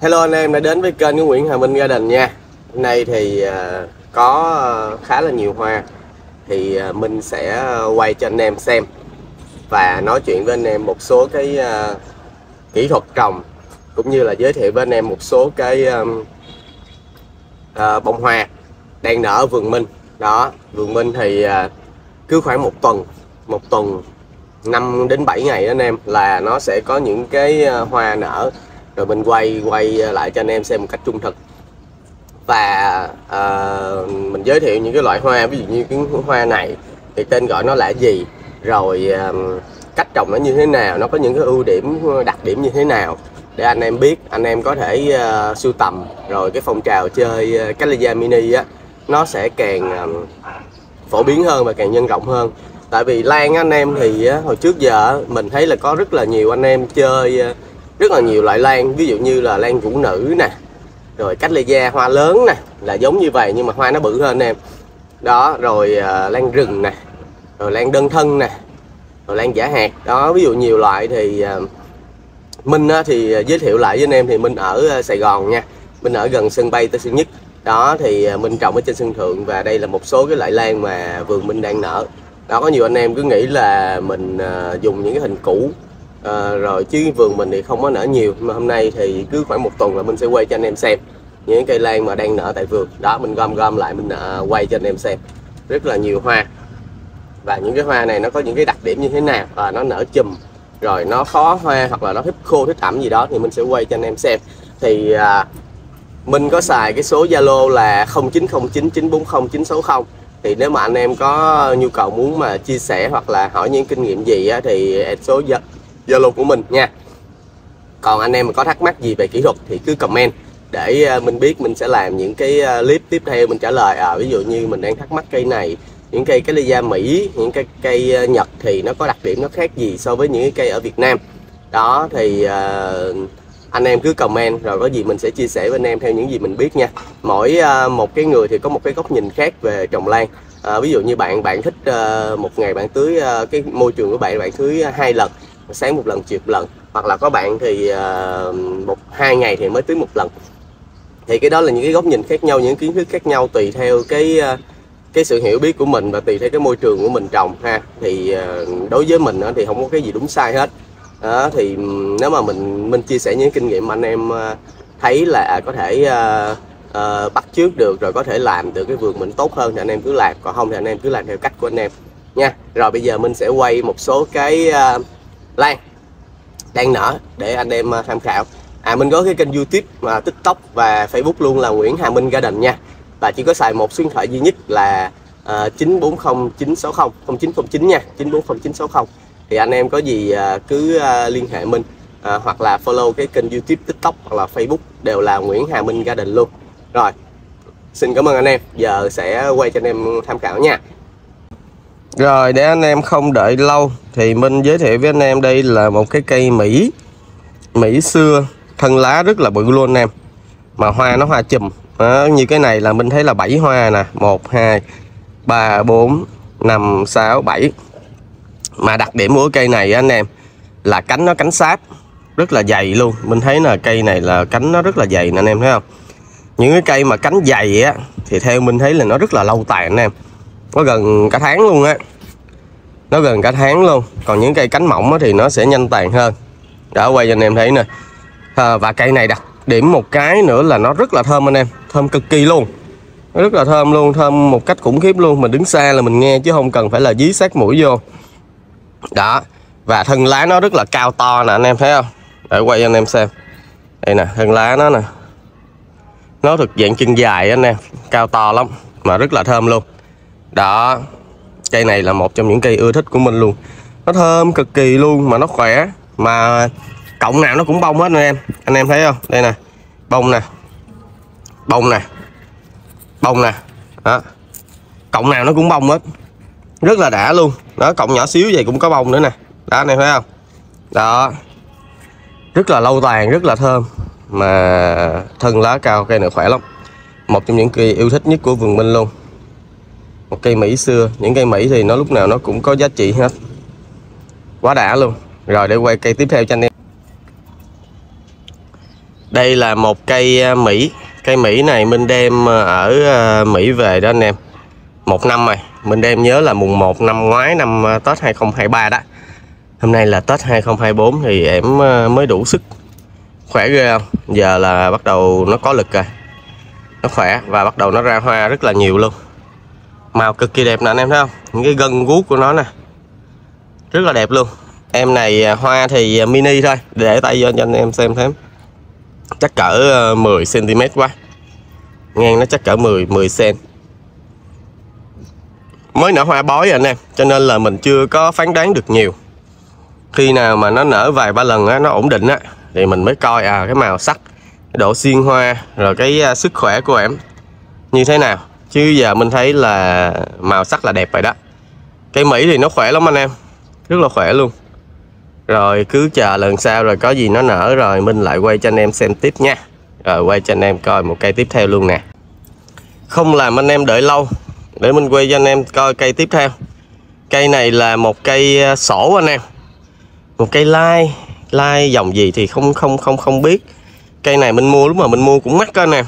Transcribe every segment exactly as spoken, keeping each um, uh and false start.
Hello anh em đã đến với kênh của Nguyễn Hà Minh Garden nha. Hôm nay thì uh, có uh, khá là nhiều hoa, thì uh, Minh sẽ quay cho anh em xem và nói chuyện với anh em một số cái uh, kỹ thuật trồng, cũng như là giới thiệu với anh em một số cái um, uh, bông hoa đang nở ở vườn Minh. Đó, vườn Minh thì uh, cứ khoảng một tuần, một tuần năm đến bảy ngày đó anh em, là nó sẽ có những cái uh, hoa nở. Rồi mình quay quay lại cho anh em xem một cách trung thực, và uh, mình giới thiệu những cái loại hoa, ví dụ như cái hoa này thì tên gọi nó là gì, rồi uh, cách trồng nó như thế nào, nó có những cái ưu điểm, đặc điểm như thế nào để anh em biết, anh em có thể uh, sưu tầm. Rồi cái phong trào chơi uh, Camellia Mini á, nó sẽ càng uh, phổ biến hơn và càng nhân rộng hơn. Tại vì lan anh em thì uh, hồi trước giờ mình thấy là có rất là nhiều anh em chơi uh, rất là nhiều loại lan, ví dụ như là lan vũ nữ nè, rồi Camellia hoa lớn nè, là giống như vậy nhưng mà hoa nó bự hơn em. Đó, rồi uh, lan rừng nè, rồi lan đơn thân nè, rồi lan giả hạt. Đó, ví dụ nhiều loại thì uh, Minh uh, thì giới thiệu lại với anh em thì Minh ở uh, Sài Gòn nha. Minh ở gần sân bay Tân Sơn Nhất. Đó thì uh, Minh trồng ở trên sân thượng, và đây là một số cái loại lan mà vườn Minh đang nở. Đó, có nhiều anh em cứ nghĩ là mình uh, dùng những cái hình cũ À, rồi chứ vườn mình thì không có nở nhiều, mà hôm nay thì cứ khoảng một tuần là mình sẽ quay cho anh em xem những cây lan mà đang nở tại vườn. Đó, mình gom gom lại mình uh, quay cho anh em xem rất là nhiều hoa, và những cái hoa này nó có những cái đặc điểm như thế nào, và nó nở chùm, rồi nó khó hoa hoặc là nó thích khô thích ẩm gì đó thì mình sẽ quay cho anh em xem. Thì uh, mình có xài cái số Zalo là không chín không chín chín bốn không chín sáu không. Thì nếu mà anh em có nhu cầu muốn mà chia sẻ hoặc là hỏi những kinh nghiệm gì á, thì số Zalo của mình nha. Còn anh em mà có thắc mắc gì về kỹ thuật thì cứ comment để mình biết, mình sẽ làm những cái clip tiếp theo mình trả lời. À, ví dụ như mình đang thắc mắc cây này, những cây Camellia Mỹ, những cái cây Nhật thì nó có đặc điểm nó khác gì so với những cái cây ở Việt Nam. Đó thì uh, anh em cứ comment, rồi có gì mình sẽ chia sẻ với anh em theo những gì mình biết nha. Mỗi uh, một cái người thì có một cái góc nhìn khác về trồng lan. À, ví dụ như bạn bạn thích uh, một ngày bạn tưới uh, cái môi trường của bạn bạn tưới hai lần, sáng một lần chiều một lần, hoặc là có bạn thì uh, một hai ngày thì mới tưới một lần. Thì cái đó là những cái góc nhìn khác nhau, những kiến thức khác nhau tùy theo cái uh, cái sự hiểu biết của mình và tùy theo cái môi trường của mình trồng ha. Thì uh, đối với mình uh, thì không có cái gì đúng sai hết. Đó, thì um, nếu mà mình mình chia sẻ những kinh nghiệm mà anh em uh, thấy là có thể uh, uh, bắt chước được, rồi có thể làm được cái vườn mình tốt hơn thì anh em cứ làm, còn không thì anh em cứ làm theo cách của anh em nha. Rồi bây giờ mình sẽ quay một số cái uh, lan đang nở để anh em tham khảo. À, mình có cái kênh YouTube và TikTok và Facebook luôn là Nguyễn Hà Minh Garden nha. Và chỉ có xài một số điện thoại duy nhất là uh, chín bốn không chín sáu không không chín không chín nha, chín bốn không chín sáu không. Thì anh em có gì uh, cứ uh, liên hệ mình, uh, hoặc là follow cái kênh YouTube, TikTok hoặc là Facebook đều là Nguyễn Hà Minh Garden luôn. Rồi, xin cảm ơn anh em. Giờ sẽ quay cho anh em tham khảo nha. Rồi, để anh em không đợi lâu thì mình giới thiệu với anh em, đây là một cái cây Mỹ Mỹ xưa, thân lá rất là bự luôn anh em, mà hoa nó hoa chùm. Đó, như cái này là mình thấy là bảy hoa nè, một hai ba bốn năm sáu bảy. Mà đặc điểm của cây này anh em là cánh nó cánh sáp rất là dày luôn. Mình thấy là cây này là cánh nó rất là dày nè anh em thấy không? Những cái cây mà cánh dày á thì theo mình thấy là nó rất là lâu tàn anh em, có gần cả tháng luôn á, nó gần cả tháng luôn. Còn những cây cánh mỏng thì nó sẽ nhanh tàn hơn. Đã quay cho anh em thấy nè. À, và cây này đặc điểm một cái nữa là nó rất là thơm anh em, thơm cực kỳ luôn, nó rất là thơm luôn, thơm một cách khủng khiếp luôn. Mình đứng xa là mình nghe chứ không cần phải là dí sát mũi vô. Đó, và thân lá nó rất là cao to nè anh em thấy không? Để quay cho anh em xem. Đây nè, thân lá nó nè, nó thực dạng chân dài anh em, cao to lắm mà rất là thơm luôn. Đó, cây này là một trong những cây ưa thích của mình luôn, nó thơm cực kỳ luôn mà nó khỏe, mà cọng nào nó cũng bông hết anh em. Anh em thấy không? Đây nè, bông nè, bông nè, bông nè. Đó, cọng nào nó cũng bông hết, rất là đã luôn. Đó, cọng nhỏ xíu vậy cũng có bông nữa nè. Đó, anh em thấy không? Đó, rất là lâu tàn, rất là thơm, mà thân lá cao, cây này khỏe lắm. Một trong những cây yêu thích nhất của vườn Minh luôn. Một cây Mỹ xưa, những cây Mỹ thì nó lúc nào nó cũng có giá trị hết, quá đã luôn. Rồi để quay cây tiếp theo cho anh em. Đây là một cây Mỹ. Cây Mỹ này mình đem ở Mỹ về đó anh em, một năm rồi. Mình đem nhớ là mùng một năm ngoái, năm Tết hai không hai ba đó. Hôm nay là Tết hai không hai tư thì em mới đủ sức. Khỏe ghê không? Giờ là bắt đầu nó có lực rồi, nó khỏe và bắt đầu nó ra hoa rất là nhiều luôn. Màu cực kỳ đẹp nè anh em thấy không? Những cái gân guốc của nó nè rất là đẹp luôn. Em này hoa thì mini thôi, để tay vô cho anh em xem thêm. Chắc cỡ mười xăng ti mét quá. Ngang nó chắc cỡ mười mười xăng. Mới nở hoa bói anh em, cho nên là mình chưa có phán đoán được nhiều. Khi nào mà nó nở vài ba lần á, nó ổn định á, thì mình mới coi à cái màu sắc, cái độ xiên hoa, rồi cái uh, sức khỏe của em như thế nào. Chứ giờ mình thấy là màu sắc là đẹp rồi đó. Cây Mỹ thì nó khỏe lắm anh em, rất là khỏe luôn. Rồi cứ chờ lần sau rồi có gì nó nở rồi mình lại quay cho anh em xem tiếp nha. Rồi quay cho anh em coi một cây tiếp theo luôn nè. Không làm anh em đợi lâu, để mình quay cho anh em coi cây tiếp theo. Cây này là một cây sổ anh em, một cây lai lai dòng gì thì không không không không biết. Cây này mình mua, lúc mà mình mua cũng mắc đó anh em.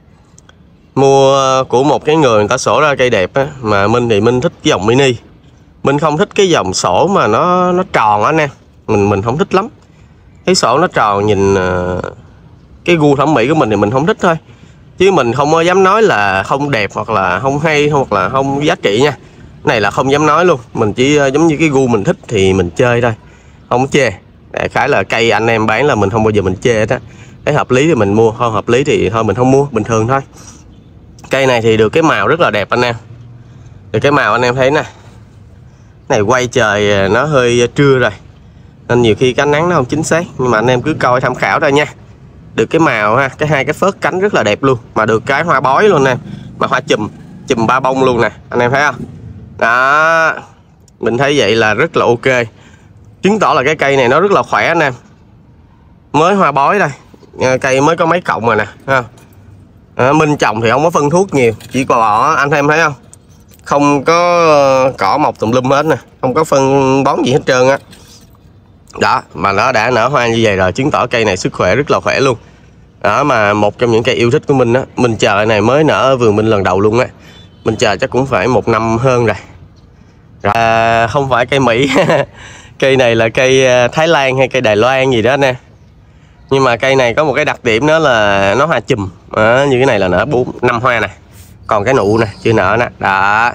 Mua của một cái người người ta sổ ra cây đẹp á, mà mình thì mình thích cái dòng mini. Mình không thích cái dòng sổ mà nó nó tròn á anh em. Mình mình không thích lắm. Cái sổ nó tròn nhìn uh, cái gu thẩm mỹ của mình thì mình không thích thôi. Chứ mình không có dám nói là không đẹp hoặc là không hay hoặc là không giá trị nha. Cái này là không dám nói luôn. Mình chỉ uh, giống như cái gu mình thích thì mình chơi thôi, không chê. Đại khái là cây anh em bán là mình không bao giờ mình chê đó. Cái hợp lý thì mình mua, không hợp lý thì thôi mình không mua, bình thường thôi. Cây này thì được cái màu rất là đẹp anh em. Được cái màu anh em thấy nè. Này quay trời nó hơi trưa rồi, nên nhiều khi cái ánh nắng nó không chính xác, nhưng mà anh em cứ coi tham khảo thôi nha. Được cái màu ha, cái hai cái phớt cánh rất là đẹp luôn, mà được cái hoa bói luôn nè, mà hoa chùm chùm ba bông luôn nè, anh em thấy không? Đó, mình thấy vậy là rất là ok, chứng tỏ là cái cây này nó rất là khỏe anh em. Mới hoa bói đây, cây mới có mấy cọng rồi nè, thấy không? À, mình trồng thì không có phân thuốc nhiều, chỉ có anh em thấy không, không có cỏ mọc tùm lum hết nè, không có phân bón gì hết trơn á. Đó, mà nó đã nở hoa như vậy rồi, chứng tỏ cây này sức khỏe rất là khỏe luôn. Đó, mà một trong những cây yêu thích của mình á, mình chờ này mới nở ở vườn mình lần đầu luôn á. Mình chờ chắc cũng phải một năm hơn rồi. Rồi à, không phải cây Mỹ. Cây này là cây Thái Lan hay cây Đài Loan gì đó nè. Nhưng mà cây này có một cái đặc điểm đó là nó hoa chùm. À, như cái này là nở bốn năm hoa nè. Còn cái nụ nè, chưa nở nè. Đó.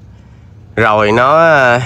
Rồi nó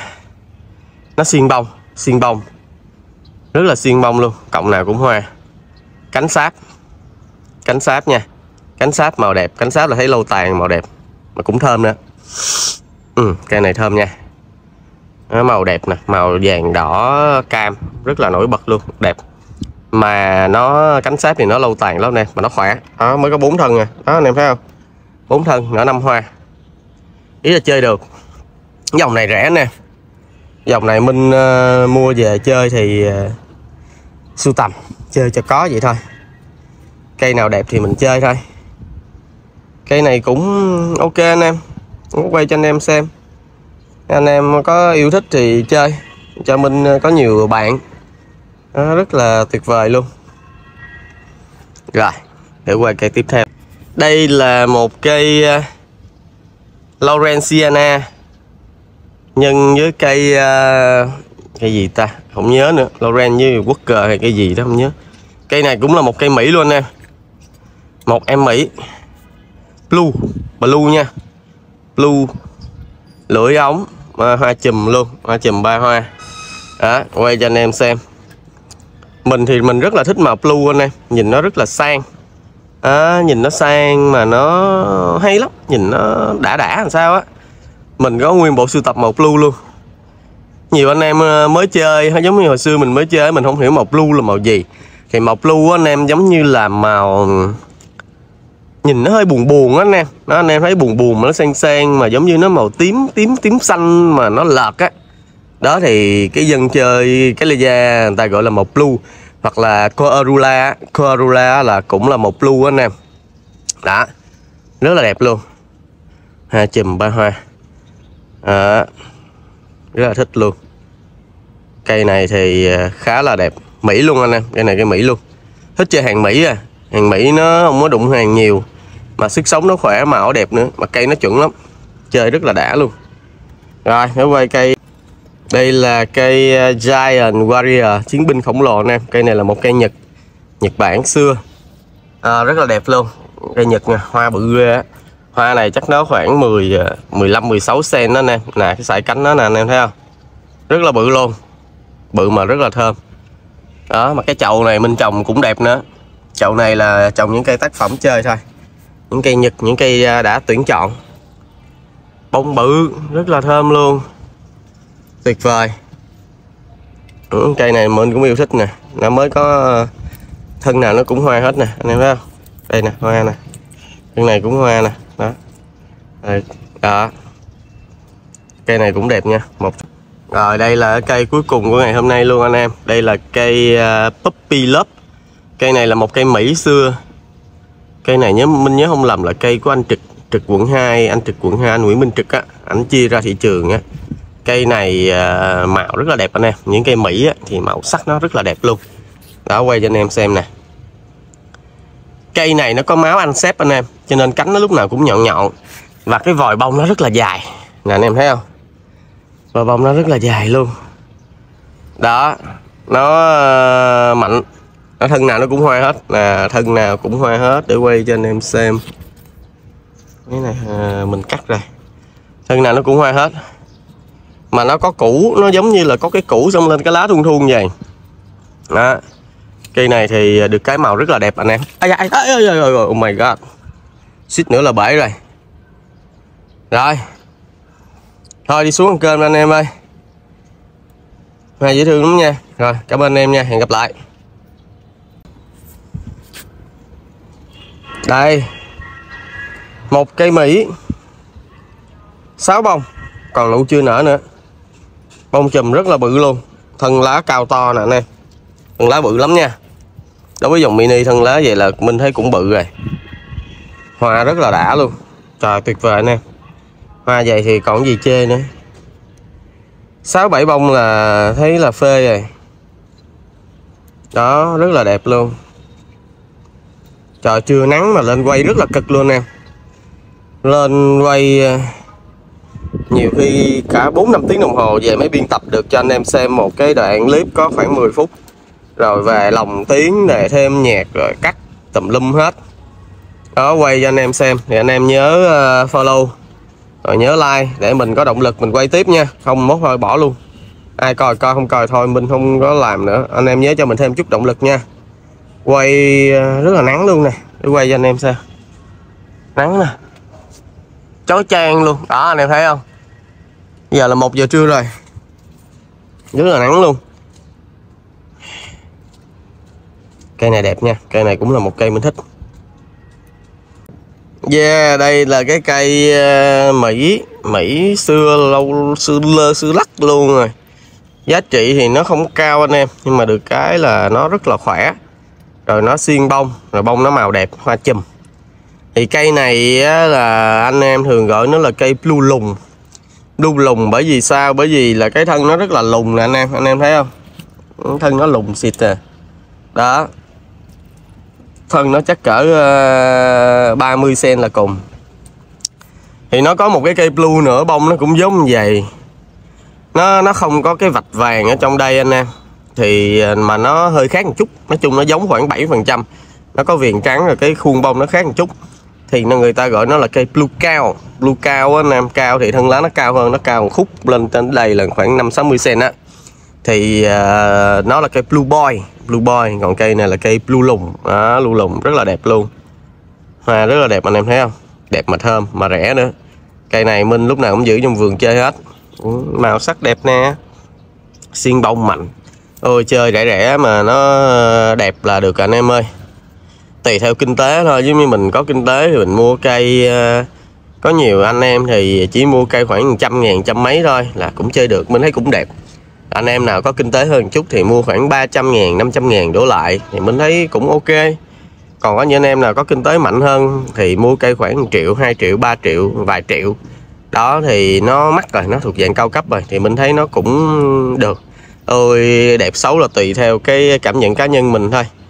nó xiên bông, xiên bông. Rất là xiên bông luôn, cọng nào cũng hoa. Cánh sáp. Cánh sáp nha. Cánh sáp màu đẹp, cánh sáp là thấy lâu tàn màu đẹp, mà cũng thơm nữa. Ừ, cây này thơm nha. Nó màu đẹp nè, màu vàng đỏ cam, rất là nổi bật luôn, đẹp. Mà nó cánh sáp thì nó lâu tàn lắm nè, mà nó khỏe. Đó, mới có bốn thân nè. Đó anh em thấy không? bốn thân, nở năm hoa. Ý là chơi được. Dòng này rẻ nè. Dòng này mình uh, mua về chơi thì uh, sưu tầm, chơi cho có vậy thôi. Cây nào đẹp thì mình chơi thôi. Cây này cũng ok anh em, cũng quay cho anh em xem. Anh em có yêu thích thì chơi, cho mình có nhiều bạn. Đó, rất là tuyệt vời luôn. Rồi, để quay cây tiếp theo. Đây là một cây uh, Lawrenciana nhân với cây uh, cây gì ta, không nhớ nữa. Lauren với Walker hay cây gì đó không nhớ. Cây này cũng là một cây Mỹ luôn em. Một em Mỹ Blue, Blue nha. Blue, lưỡi ống, hoa chùm luôn, hoa chùm ba hoa. Đó, quay cho anh em xem. Mình thì mình rất là thích màu blue anh em, nhìn nó rất là sang. À, nhìn nó sang mà nó hay lắm, nhìn nó đã đã làm sao á. Mình có nguyên bộ sưu tập màu blue luôn. Nhiều anh em mới chơi, giống như hồi xưa mình mới chơi, mình không hiểu màu blue là màu gì. Thì màu blue anh em giống như là màu, nhìn nó hơi buồn buồn á anh em. Đó, anh em thấy buồn buồn mà nó sang sang, mà giống như nó màu tím tím tím xanh mà nó lợt á. Đó thì cái dân chơi cái lê da người ta gọi là màu blue. Hoặc là Coarula, Coarula là cũng là một blue anh em. Đó, rất là đẹp luôn. Hai chùm ba hoa. Đó, rất là thích luôn. Cây này thì khá là đẹp, Mỹ luôn anh em. Cây này cây Mỹ luôn. Thích chơi hàng Mỹ à, Hàng Mỹ nó không có đụng hàng nhiều, mà sức sống nó khỏe, màu đẹp nữa, mà cây nó chuẩn lắm, chơi rất là đã luôn. Rồi nó quay cây, đây là cây Giant Warrior, chiến binh khổng lồ nè. Cây này là một cây Nhật Nhật Bản xưa, à, rất là đẹp luôn. Cây Nhật nè, hoa bự ghê á. Hoa này chắc nó khoảng mười, mười lăm, mười sáu cm đó nè. Nè cái sải cánh nó nè, anh em thấy không? Rất là bự luôn, bự mà rất là thơm. Đó, mà cái chậu này mình trồng cũng đẹp nữa. Chậu này là trồng những cây tác phẩm chơi thôi, những cây Nhật, những cây đã tuyển chọn. Bông bự, rất là thơm luôn, tuyệt vời. Ừ, cây này mình cũng yêu thích nè, nó mới có thân nào nó cũng hoa hết nè, anh em thấy không? Đây nè, hoa nè, thân này cũng hoa nè, đó. Rồi, đó. Cây này cũng đẹp nha. Một rồi đây là cây cuối cùng của ngày hôm nay luôn anh em. Đây là cây uh, Puppy Love. Cây này là một cây Mỹ xưa. Cây này nhớ mình nhớ không lầm là cây của anh Trực Trực quận hai, anh Trực quận hai, anh Nguyễn Minh Trực á, ảnh chia ra thị trường á. Cây này uh, màu rất là đẹp anh em. Những cây Mỹ á, thì màu sắc nó rất là đẹp luôn. Đó, quay cho anh em xem nè. Cây này nó có máu anh xếp anh em, cho nên cánh nó lúc nào cũng nhọn nhọn. Và cái vòi bông nó rất là dài nè, anh em thấy không? Vòi bông nó rất là dài luôn. Đó, nó uh, mạnh. Nó thân nào nó cũng hoa hết nè, thân nào cũng hoa hết. Để quay cho anh em xem. Cái này uh, mình cắt rồi. Thân nào nó cũng hoa hết. Mà nó có củ, nó giống như là có cái củ xong lên cái lá thun thun vậy. Đó. Cây này thì được cái màu rất là đẹp anh em. Ai ai ai ai ai, oh my god. Xích nữa là bể rồi. Rồi. Thôi đi xuống ăn cơm anh em ơi. Hoa dễ thương lắm nha. Rồi, cảm ơn anh em nha, hẹn gặp lại. Đây. Một cây Mỹ. sáu bông, còn lụ chưa nở nữa. Bông chùm rất là bự luôn. Thân lá cao to nè anh em. Thân lá bự lắm nha. Đối với dòng mini thân lá vậy là mình thấy cũng bự rồi. Hoa rất là đã luôn. Trời, tuyệt vời anh em. Hoa vậy thì còn gì chê nữa. Sáu bảy bông là thấy là phê rồi. Đó, rất là đẹp luôn. Trời, trưa nắng mà lên quay rất là cực luôn em. Lên quay nhiều khi cả bốn năm tiếng đồng hồ về mới biên tập được cho anh em xem một cái đoạn clip có khoảng mười phút. Rồi về lồng tiếng để thêm nhạc rồi cắt tùm lum hết. Đó, quay cho anh em xem. Thì anh em nhớ follow rồi nhớ like để mình có động lực mình quay tiếp nha. Không mốt thôi bỏ luôn. Ai coi coi, không coi thôi mình không có làm nữa. Anh em nhớ cho mình thêm chút động lực nha. Quay rất là nắng luôn nè. Để quay cho anh em xem. Nắng nè, chói chang luôn. Đó, anh em thấy không? Giờ là một giờ trưa rồi, rất là nắng luôn. Cây này đẹp nha. Cây này cũng là một cây mình thích. Yeah, đây là cái cây Mỹ Mỹ xưa lâu xưa lơ xưa lắc luôn rồi. Giá trị thì nó không cao anh em, nhưng mà được cái là nó rất là khỏe. Rồi nó xiên bông, rồi bông nó màu đẹp, hoa chùm. Thì cây này là anh em thường gọi nó là cây blue lùng. Blue lùng bởi vì sao? Bởi vì là cái thân nó rất là lùng nè anh em, anh em thấy không? Thân nó lùng xịt à. Đó. Thân nó chắc cỡ uh, ba mươi xăng-ti-mét là cùng. Thì nó có một cái cây blue nữa, bông nó cũng giống như vậy. Nó nó không có cái vạch vàng ở trong đây anh em. Thì mà nó hơi khác một chút. Nói chung nó giống khoảng bảy phần trăm. Nó có viền trắng rồi cái khuôn bông nó khác một chút. Thì người ta gọi nó là cây blue cao. Blue cao á anh em, cao thì thân lá nó cao hơn, nó cao một khúc lên đến đây là khoảng năm sáu mươi xăng-ti-mét á. Thì uh, nó là cây blue boy, blue boy, còn cây này là cây blue lùng. Đó, blue lùng rất là đẹp luôn. Hoa rất là đẹp anh em thấy không? Đẹp mà thơm mà rẻ nữa. Cây này mình lúc nào cũng giữ trong vườn chơi hết. Màu sắc đẹp nè. Xiên bông mạnh. Ôi chơi rẻ rẻ mà nó đẹp là được anh em ơi. Tùy theo kinh tế thôi, giống như mình có kinh tế thì mình mua cây. Có nhiều anh em thì chỉ mua cây khoảng một trăm ngàn, trăm mấy thôi là cũng chơi được, mình thấy cũng đẹp. Anh em nào có kinh tế hơn chút thì mua khoảng ba trăm ngàn, năm trăm ngàn đổ lại thì mình thấy cũng ok. Còn có những anh em nào có kinh tế mạnh hơn thì mua cây khoảng một triệu, hai triệu, ba triệu, vài triệu. Đó thì nó mắc rồi, nó thuộc dạng cao cấp rồi thì mình thấy nó cũng được. Ôi đẹp xấu là tùy theo cái cảm nhận cá nhân mình thôi.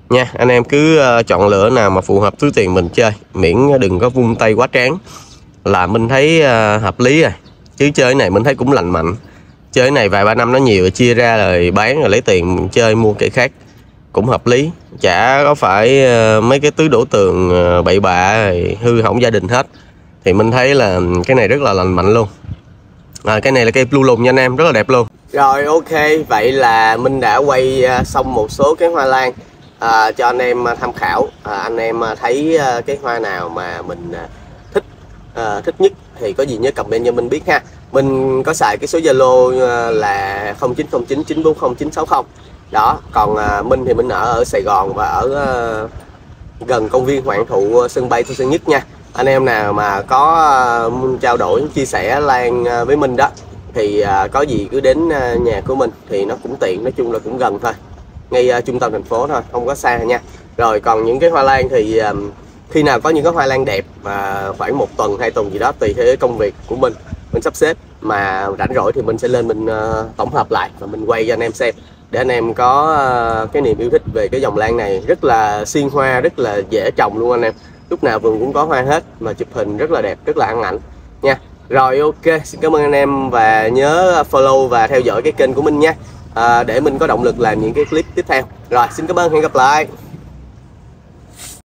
nha. Anh em cứ uh, chọn lựa nào mà phù hợp túi tiền mình chơi, miễn đừng có vung tay quá tráng là mình thấy uh, hợp lý rồi. Chứ chơi cái này mình thấy cũng lành mạnh, chơi cái này vài ba năm nó nhiều chia ra rồi bán rồi lấy tiền mình chơi mua cái khác cũng hợp lý, chả có phải uh, mấy cái túi đổ tường uh, bậy bạ rồi hư hỏng gia đình hết. Thì mình thấy là cái này rất là lành mạnh luôn. À, cái này là cây blue lùn nha anh em, rất là đẹp luôn. Rồi ok, vậy là mình đã quay xong một số cái hoa lan à, cho anh em tham khảo. à, Anh em thấy cái hoa nào mà mình thích à, thích nhất thì có gì nhớ comment cho mình biết ha. Mình có xài cái số Zalo là không chín không chín chín bốn không chín sáu không. Đó, còn à, Minh thì mình ở ở Sài Gòn và ở à, gần công viên Hoàng Thụ sân bay Tân Sơn Nhất nha. Anh em nào mà có uh, trao đổi chia sẻ lan uh, với mình đó thì uh, có gì cứ đến uh, nhà của mình thì nó cũng tiện, nói chung là cũng gần thôi, ngay uh, trung tâm thành phố thôi, không có xa nha. Rồi còn những cái hoa lan thì uh, khi nào có những cái hoa lan đẹp mà uh, khoảng một tuần hai tuần gì đó tùy theo công việc của mình mình sắp xếp mà rảnh rỗi thì mình sẽ lên mình uh, tổng hợp lại và mình quay cho anh em xem, để anh em có uh, cái niềm yêu thích về cái dòng lan này. Rất là xiên hoa, rất là dễ trồng luôn anh em, lúc nào vườn cũng có hoa hết mà chụp hình rất là đẹp, rất là ăn ảnh nha. Rồi ok, xin cảm ơn anh em và nhớ follow và theo dõi cái kênh của mình nha, à, để mình có động lực làm những cái clip tiếp theo. Rồi xin cảm ơn, hẹn gặp lại.